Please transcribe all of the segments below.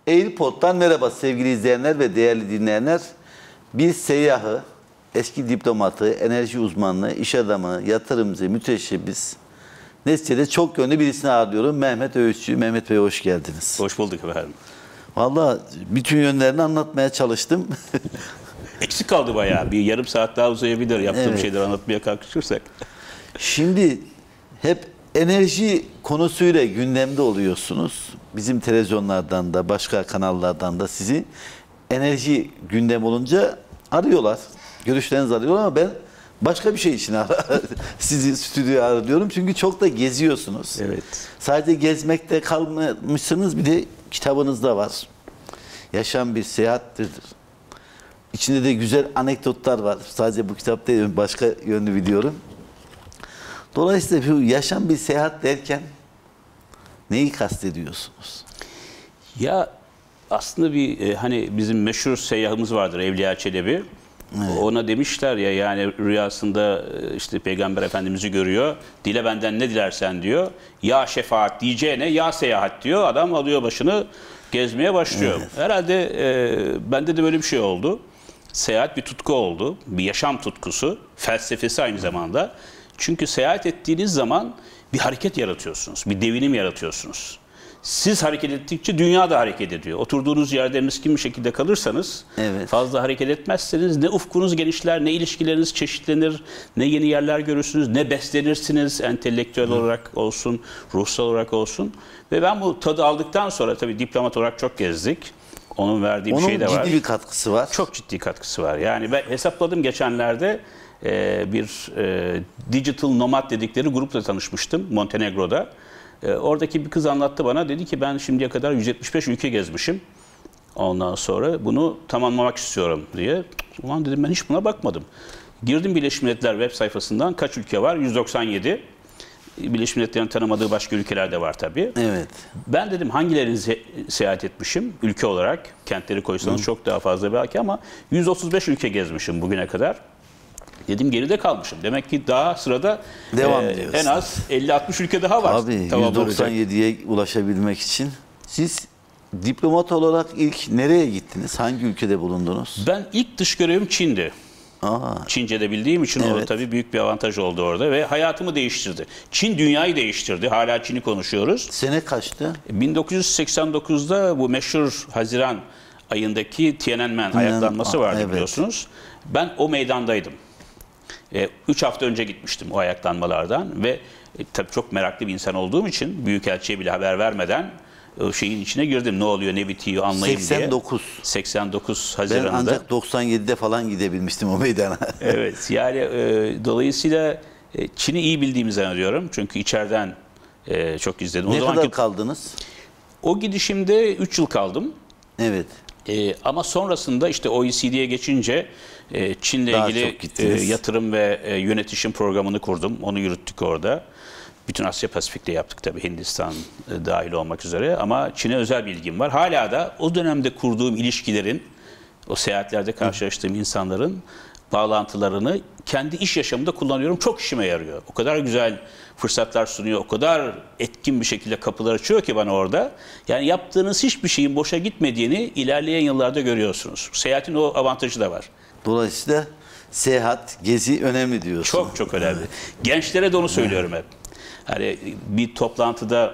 AirPod'dan merhaba sevgili izleyenler ve değerli dinleyenler. Bir seyyahı, eski diplomatı, enerji uzmanı, iş adamı, yatırımcı, müteşebbis, neticede çok yönlü birisini ağırlıyorum. Mehmet Öğütçü. Mehmet Bey hoş geldiniz. Hoş bulduk efendim. Vallahi bütün yönlerini anlatmaya çalıştım. Eksik kaldı bayağı. Bir yarım saat daha uzayabilir yaptığım şeyleri anlatmaya kalkışırsak. Şimdi hep enerji konusuyla gündemde oluyorsunuz. Bizim televizyonlardan da başka kanallardan da sizi enerji gündem olunca arıyorlar. Görüşlerinizi arıyorlar ama ben başka bir şey için sizi stüdyoya arıyorum. Çünkü çok da geziyorsunuz. Evet. Sadece gezmekte kalmamışsınız, bir de kitabınız da var. Yaşam bir seyahattir. İçinde de güzel anekdotlar var. Sadece bu kitap değil, başka yönlü biliyorum. Dolayısıyla bu yaşam bir seyahat derken neyi kastediyorsunuz? Ya aslında bir hani bizim meşhur seyyahımız vardır Evliya Çelebi. Evet. Ona demişler ya, yani rüyasında işte Peygamber Efendimiz'i görüyor. Dile benden ne dilersen diyor. Ya şefaat diyeceğine ya seyahat diyor. Adam alıyor başını gezmeye başlıyor. Evet. Herhalde bende de böyle bir şey oldu. Seyahat bir tutku oldu. Bir yaşam tutkusu. Felsefesi aynı zamanda. Çünkü seyahat ettiğiniz zaman bir hareket yaratıyorsunuz. Bir devinim yaratıyorsunuz. Siz hareket ettikçe dünya da hareket ediyor. Oturduğunuz yerde miskin bir şekilde kalırsanız, fazla hareket etmezseniz ne ufkunuz genişler, ne ilişkileriniz çeşitlenir, ne yeni yerler görürsünüz, ne beslenirsiniz entelektüel olarak olsun, ruhsal olarak olsun. Ve ben bu tadı aldıktan sonra, tabii diplomat olarak çok gezdik. Onun verdiği bir şey de var. Onun ciddi bir katkısı var. Çok ciddi katkısı var. Yani ben hesapladım geçenlerde, bir digital nomad dedikleri grupla tanışmıştım Montenegro'da. Oradaki bir kız anlattı bana. Dedi ki ben şimdiye kadar 175 ülke gezmişim. Ondan sonra bunu tamamlamak istiyorum diye. Ulan dedim, ben hiç buna bakmadım. Girdim Birleşmiş Milletler web sayfasından, kaç ülke var? 197. Birleşmiş Milletler'in tanımadığı başka ülkeler de var tabii. Evet. Ben dedim hangilerini seyahat etmişim ülke olarak? Kentleri koysanız çok daha fazla belki, ama 135 ülke gezmişim bugüne kadar. Dedim geride kalmışım. Demek ki daha sırada en az 50-60 ülke daha var. Abi 197'ye ulaşabilmek için. Siz diplomat olarak ilk nereye gittiniz? Hangi ülkede bulundunuz? Ben ilk dış görevim Çin'di. Çince de bildiğim için o tabii büyük bir avantaj oldu orada ve hayatımı değiştirdi. Çin dünyayı değiştirdi. Hala Çin'i konuşuyoruz. Sene kaçtı? 1989'da bu meşhur Haziran ayındaki Tiananmen ayaklanması vardı biliyorsunuz. Ben o meydandaydım. 3 hafta önce gitmiştim o ayaklanmalardan ve tabii çok meraklı bir insan olduğum için Büyükelçiye bile haber vermeden o şeyin içine girdim. Ne oluyor, ne bitiyor anlayayım 89. diye. 89 Haziran'da. Ben ancak 97'de falan gidebilmiştim o meydana. Evet, yani dolayısıyla Çin'i iyi bildiğimi zannediyorum. Çünkü içeriden çok izledim. Ne kadar kaldınız? O gidişimde 3 yıl kaldım. Evet. Ama sonrasında işte OECD'ye geçince Çin'le ilgili yatırım ve yönetişim programını kurdum. Onu yürüttük orada. Bütün Asya Pasifik'te yaptık tabii, Hindistan dahil olmak üzere. Ama Çin'e özel bir ilgim var. Hala da o dönemde kurduğum ilişkilerin, o seyahatlerde karşılaştığım insanların bağlantılarını kendi iş yaşamımda kullanıyorum. Çok işime yarıyor. O kadar güzel fırsatlar sunuyor. O kadar etkin bir şekilde kapılar açıyor ki bana orada. Yani yaptığınız hiçbir şeyin boşa gitmediğini ilerleyen yıllarda görüyorsunuz. Seyahatin o avantajı da var. Dolayısıyla seyahat, gezi önemli diyorsun. Çok çok önemli. Gençlere de onu söylüyorum hep. Hani bir toplantıda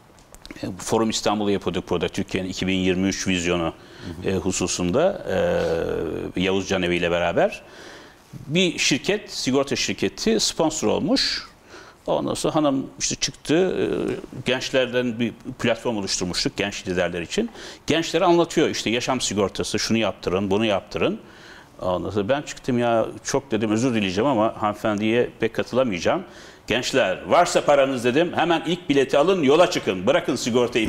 Forum İstanbul'u yapıyorduk burada, Türkiye'nin 2023 vizyonu hususunda Yavuz Canevi ile beraber. Bir şirket, sigorta şirketi sponsor olmuş. Ondan sonra hanım işte çıktı, gençlerden bir platform oluşturmuştuk genç liderler için. Gençlere anlatıyor işte yaşam sigortası, şunu yaptırın, bunu yaptırın. Ondan sonra ben çıktım, ya çok dedim özür dileyeceğim ama hanımefendiye pek katılamayacağım. Gençler varsa paranız dedim, hemen ilk bileti alın, yola çıkın, bırakın sigortayı,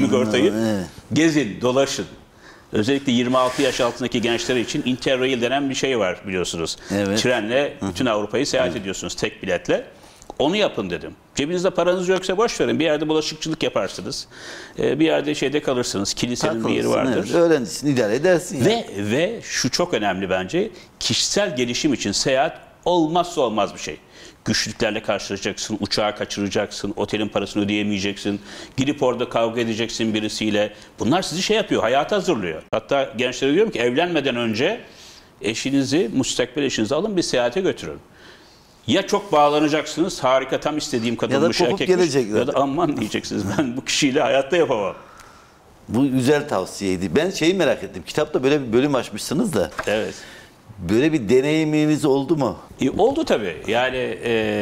gezin, dolaşın. Özellikle 26 yaş altındaki gençler için Interrail denen bir şey var biliyorsunuz. Evet. Trenle bütün Avrupa'yı seyahat ediyorsunuz tek biletle. Onu yapın dedim. Cebinizde paranız yoksa boş verin. Bir yerde bulaşıkçılık yaparsınız. Bir yerde şeyde kalırsınız. Kilisenin bir yeri vardır. Evet. Öğrencisin, idare edersin. Ve şu çok önemli bence. Kişisel gelişim için seyahat olmazsa olmaz bir şey. Güçlüklerle karşılaşacaksın, uçağı kaçıracaksın, otelin parasını ödeyemeyeceksin, gidip orada kavga edeceksin birisiyle. Bunlar sizi şey yapıyor, hayata hazırlıyor. Hatta gençlere diyorum ki evlenmeden önce eşinizi, müstakbel eşinizi alın bir seyahate götürün. Ya çok bağlanacaksınız, harika tam istediğim kadınmış, kopup erkekmiş, gelecekler. ya da aman diyeceksiniz ben bu kişiyle hayatta yapamam. Bu güzel tavsiyeydi. Ben şeyi merak ettim. Kitapta böyle bir bölüm açmışsınız da. Evet. Böyle bir deneyiminiz oldu mu? Oldu tabii. Yani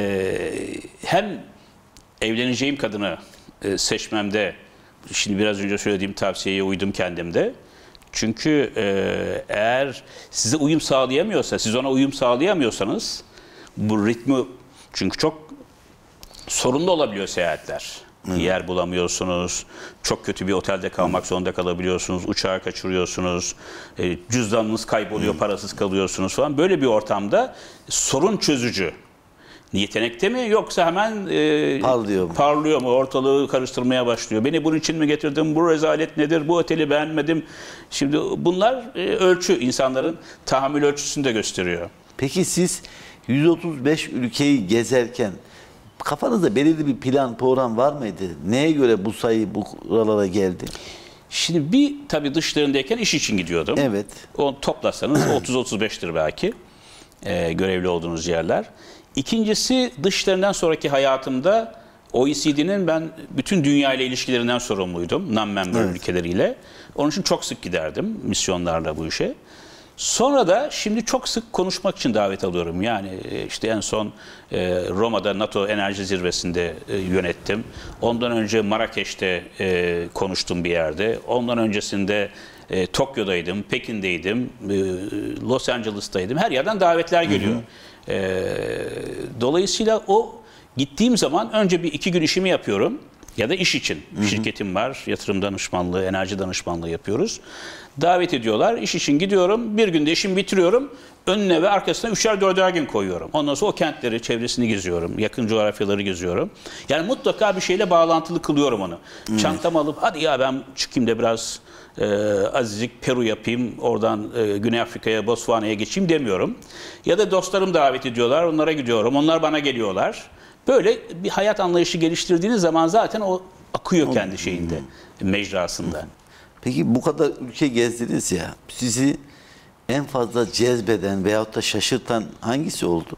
hem evleneceğim kadını seçmemde, şimdi biraz önce söylediğim tavsiyeye uydum kendimde. Çünkü eğer size uyum sağlayamıyorsa, siz ona uyum sağlayamıyorsanız bu ritmi, çünkü çok sorunlu olabiliyor seyahatler. Yer bulamıyorsunuz, çok kötü bir otelde kalmak zorunda kalabiliyorsunuz, uçağı kaçırıyorsunuz, cüzdanınız kayboluyor, parasız kalıyorsunuz falan. Böyle bir ortamda sorun çözücü yetenekte mi yoksa hemen parlıyor mu, ortalığı karıştırmaya başlıyor. Beni bunun için mi getirdin, bu rezalet nedir, bu oteli beğenmedim. Şimdi bunlar ölçü, insanların tahammül ölçüsünü de gösteriyor. Peki siz 135 ülkeyi gezerken kafanızda belirli bir plan, program var mıydı? Neye göre bu sayı buralara geldi? Şimdi bir tabii dışlarındayken iş için gidiyordum. Evet. Onu toplasanız 30-35'tir belki görevli olduğunuz yerler. İkincisi dışlarından sonraki hayatımda OECD'nin ben bütün dünya ile ilişkilerinden sorumluydum. Non-member ülkeleriyle. Onun için çok sık giderdim misyonlarla bu işe. Sonra da şimdi çok sık konuşmak için davet alıyorum. Yani işte en son Roma'da NATO Enerji Zirvesi'nde yönettim. Ondan önce Marrakeş'te konuştum bir yerde. Ondan öncesinde Tokyo'daydım, Pekin'deydim, Los Angeles'taydım. Her yerden davetler geliyor. Dolayısıyla o gittiğim zaman önce bir 2 gün işimi yapıyorum. Ya da iş için. Şirketim var, yatırım danışmanlığı, enerji danışmanlığı yapıyoruz. Davet ediyorlar, iş için gidiyorum. Bir günde işimi bitiriyorum. Önüne ve arkasına 3'er 4'er gün koyuyorum. Ondan sonra o kentleri, çevresini geziyorum. Yakın coğrafyaları geziyorum. Yani mutlaka bir şeyle bağlantılı kılıyorum onu. Çantamı alıp hadi ya ben çıkayım da biraz azizlik Peru yapayım. Oradan Güney Afrika'ya, Botswana'ya geçeyim demiyorum. Ya da dostlarım davet ediyorlar. Onlara gidiyorum. Onlar bana geliyorlar. Böyle bir hayat anlayışı geliştirdiğiniz zaman zaten o akıyor kendi şeyinde, mecrasında. Peki bu kadar ülke gezdiniz ya, sizi en fazla cezbeden veyahut da şaşırtan hangisi oldu?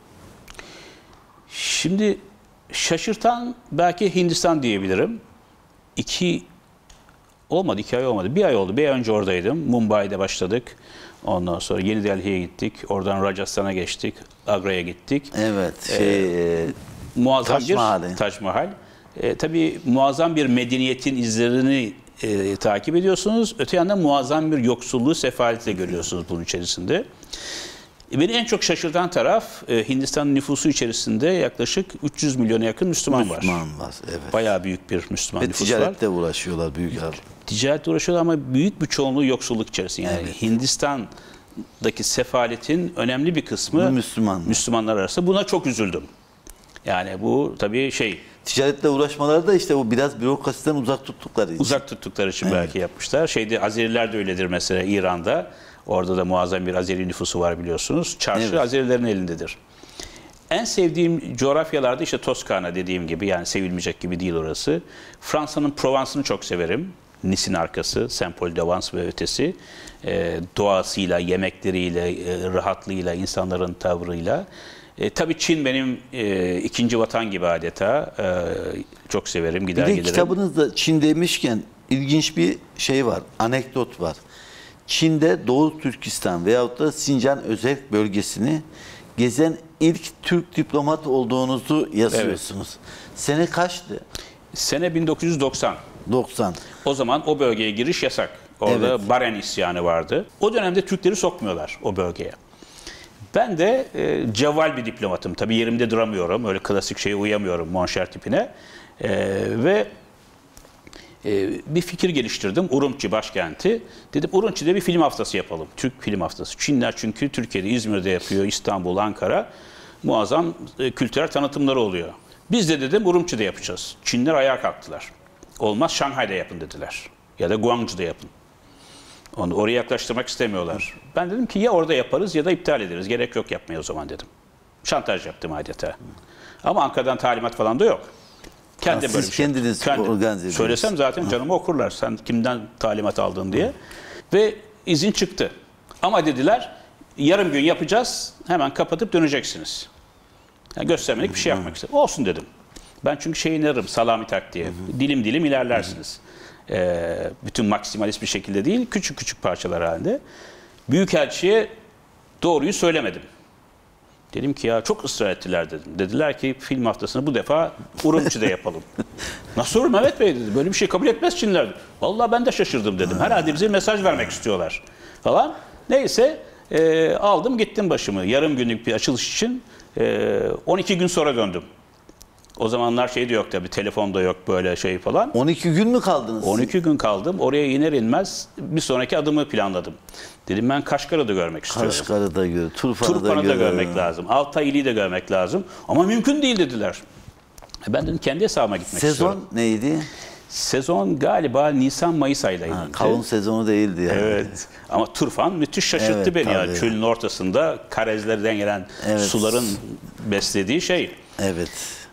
Şimdi şaşırtan belki Hindistan diyebilirim. 2 ay olmadı. 1 ay oldu. 1 ay önce oradaydım. Mumbai'de başladık. Ondan sonra Yeni Delhi'ye gittik. Oradan Rajasthan'a geçtik. Agra'ya gittik. Evet. Muazzam Taç Mahal. Tabii muazzam bir medeniyetin izlerini takip ediyorsunuz. Öte yandan muazzam bir yoksulluğu, sefaletle görüyorsunuz bunun içerisinde. Beni en çok şaşırtan taraf Hindistan'ın nüfusu içerisinde yaklaşık 300 milyona yakın Müslüman var. Evet. Bayağı büyük bir Müslüman nüfus var. Ticarette uğraşıyorlar büyük halk. Ticaretle uğraşıyorlar ama büyük bir çoğunluğu yoksulluk içerisinde. Yani Hindistan'daki sefaletin önemli bir kısmı Müslümanlar arasında. Buna çok üzüldüm. Yani bu tabii ticaretle uğraşmaları da işte o biraz bürokrasiden uzak tuttukları için. Uzak tuttukları için belki yapmışlar. Azeriler de öyledir mesela İran'da. Orada da muazzam bir Azeri nüfusu var biliyorsunuz. Çarşı Azerilerin elindedir. En sevdiğim coğrafyalarda işte Toskana dediğim gibi, yani sevilmeyecek gibi değil orası. Fransa'nın Provence'ını çok severim. Nice'in arkası, Saint-Paul-de-Vence ve ötesi. Doğasıyla, yemekleriyle, rahatlığıyla, insanların tavrıyla. Tabii Çin benim ikinci vatan gibi adeta. Çok severim, gider gelirim. Bir de kitabınızda Çin demişken ilginç bir şey var, anekdot var. Çin'de Doğu Türkistan veyahut da Sincan Özerk bölgesini gezen ilk Türk diplomat olduğunuzu yazıyorsunuz. Evet. Sene kaçtı? Sene 1990. 90. O zaman o bölgeye giriş yasak. Orada Baren isyanı vardı. O dönemde Türkleri sokmuyorlar o bölgeye. Ben de cevval bir diplomatım. Tabii yerimde duramıyorum. Öyle klasik şeye uyamıyorum, monşer tipine. Ve bir fikir geliştirdim. Urumçi başkenti. Dedim Urumçi'de bir film haftası yapalım. Türk film haftası. Çinler çünkü Türkiye'de, İzmir'de yapıyor, İstanbul, Ankara. Muazzam kültürel tanıtımları oluyor. Biz de dedim Urumçi'de yapacağız. Çinler ayağa kalktılar. Olmaz Şanghay'da yapın dediler. Ya da Guangzhou'da yapın. Onu oraya yaklaştırmak istemiyorlar. Ben dedim ki ya orada yaparız ya da iptal ederiz. Gerek yok yapmaya o zaman dedim. Şantaj yaptım adeta. Ama Ankara'dan talimat falan da yok. Kendim Siz böyle bir şey. kendiniz organize ediyorsunuz. Söylesem zaten canımı okurlar. Sen kimden talimat aldın diye. Ve izin çıktı. Ama dediler yarım gün yapacağız. Hemen kapatıp döneceksiniz. Yani göstermelik bir şey yapmak istedim. Olsun dedim. Ben çünkü şeyi inanırım. Salami taktiği. Dilim dilim ilerlersiniz. Bütün maksimalist bir şekilde değil. Küçük küçük parçalar halinde. Büyükelçiye doğruyu söylemedim. Dedim ki ya çok ısrar ettiler dedim. Dediler ki film haftasını bu defa Urumçi'de yapalım. Nasıl olur Mehmet Bey dedi. Böyle bir şey kabul etmez Çinliler. Vallahi ben de şaşırdım dedim. Herhalde bize mesaj vermek istiyorlar falan. Neyse aldım gittim başımı. Yarım günlük bir açılış için 12 gün sonra döndüm. O zamanlar şey de yok tabii, telefon da yok böyle şey falan. 12 gün mü kaldınız? 12 gün kaldım. Oraya iner inmez bir sonraki adımı planladım. Dedim ben Kaşgar'ı da görmek istiyorum. Kaşgar'ı da gör, Turfan'ı da görmek lazım. Altay ili de görmek lazım. Ama mümkün değil dediler. Ben dedim kendi hesabıma gitmek istiyorum. Sezon neydi? Sezon galiba Nisan-Mayıs aylarıydı. Kavun sezonu değildi yani. Evet. Ama Turfan müthiş şaşırttı Evet, beni tabii. ya. Çölün ortasında Karezlerden gelen suların beslediği şey. Evet.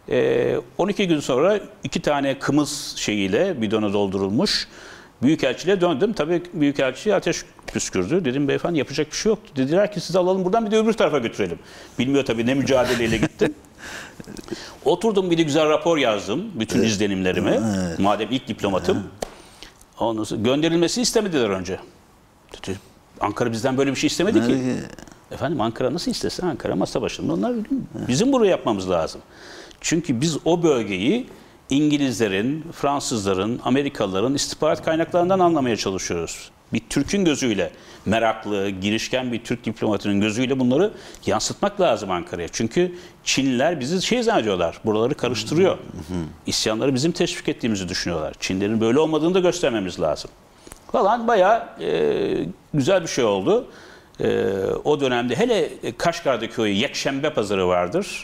12 gün sonra 2 tane kımız şeyiyle bidona doldurulmuş büyükelçiliğe döndüm. Tabii büyükelçi ateş püskürdü. Dedim beyefendi yapacak bir şey yoktu. Dediler ki sizi alalım buradan bir de öbür tarafa götürelim. Bilmiyor tabii ne mücadeleyle gittim. Oturdum bir de güzel rapor yazdım. Bütün izlenimlerimi. Evet. Madem ilk diplomatım. Ondan sonra gönderilmesi istemediler önce. Dedi, Ankara bizden böyle bir şey istemedi ki. Efendim Ankara nasıl istesin? Ankara masa başında. Onlar bizim buraya yapmamız lazım. Çünkü biz o bölgeyi İngilizlerin, Fransızların, Amerikalıların istihbarat kaynaklarından anlamaya çalışıyoruz. Bir Türk'ün gözüyle, meraklı, girişken bir Türk diplomatının gözüyle bunları yansıtmak lazım Ankara'ya. Çünkü Çinliler bizi şey zannediyorlar, buraları karıştırıyor. İsyanları bizim teşvik ettiğimizi düşünüyorlar. Çinlerin böyle olmadığını da göstermemiz lazım. Falan bayağı güzel bir şey oldu. O dönemde hele Kaşgar'daki o Yekşembe pazarı vardır.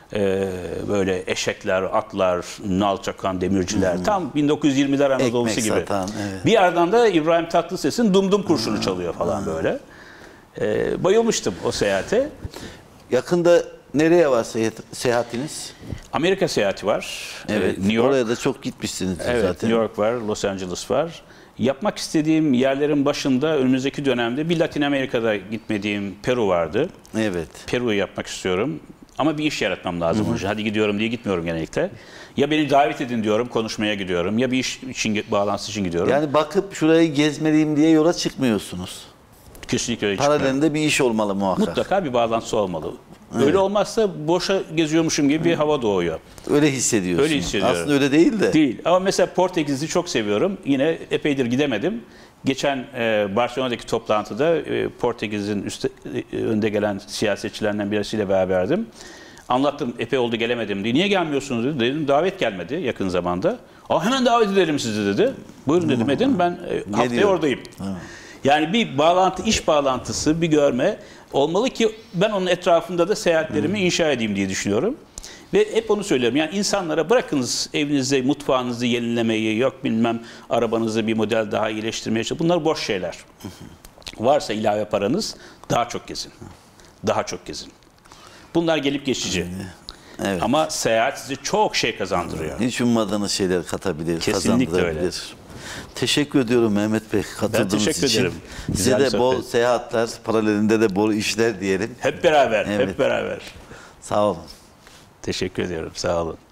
Böyle eşekler, atlar, nal çakan demirciler. Tam 1920'ler Anadolu'su gibi. Satan, evet. Bir yerden de İbrahim Tatlıses'in Dumdum kurşunu çalıyor falan böyle. Bayılmıştım o seyahate. Yakında nereye var seyahatiniz? Amerika seyahati var. Evet. New York. Oraya da çok gitmişsiniz Evet, zaten. New York var, Los Angeles var. Yapmak istediğim yerlerin başında önümüzdeki dönemde bir Latin Amerika'da gitmediğim Peru vardı. Evet. Peru'yu yapmak istiyorum. Ama bir iş yaratmam lazım. Hadi gidiyorum diye gitmiyorum genellikle. Ya beni davet edin diyorum, konuşmaya gidiyorum. Ya bir iş için, bağlantısı için gidiyorum. Yani bakıp şurayı gezmeliyim diye yola çıkmıyorsunuz. Kesinlikle öyle çıkmıyor. Paralelinde bir iş olmalı muhakkak. Mutlaka bir bağlantısı olmalı. Öyle olmazsa boşa geziyormuşum gibi bir hava doğuyor. Öyle hissediyorsun. Öyle hissediyorum. Aslında öyle değil de. Değil. Ama mesela Portekiz'i çok seviyorum. Yine epeydir gidemedim. Geçen Barcelona'daki toplantıda Portekiz'in önde gelen siyasetçilerinden birisiyle beraberdim. Anlattım epey oldu gelemedim diye. Niye gelmiyorsunuz dedi. Dedim davet gelmedi yakın zamanda. Hemen davet edelim sizi dedi. Buyurun dedim edin ben haftaya oradayım. Yani bir bağlantı, iş bağlantısı, bir görme olmalı ki ben onun etrafında da seyahatlerimi inşa edeyim diye düşünüyorum. Ve hep onu söylüyorum. Yani insanlara bırakınız evinizi, mutfağınızı yenilemeyi, yok bilmem arabanızı bir model daha iyileştirmeye çalışın. Bunlar boş şeyler. Varsa ilave paranız daha çok gezin. Daha çok gezin. Bunlar gelip geçici. Evet. Ama seyahat size çok şey kazandırıyor. Hiç ummadığınız şeyler katabilir, Kesinlikle kazandırabilir. öyle. Teşekkür ediyorum Mehmet Bey katıldığınız teşekkür için. ederim. Size Güzel de bol sohbet. seyahatler, paralelinde de bol işler diyelim. Hep beraber, Evet. hep beraber. Sağ olun. Teşekkür ediyorum, sağ olun.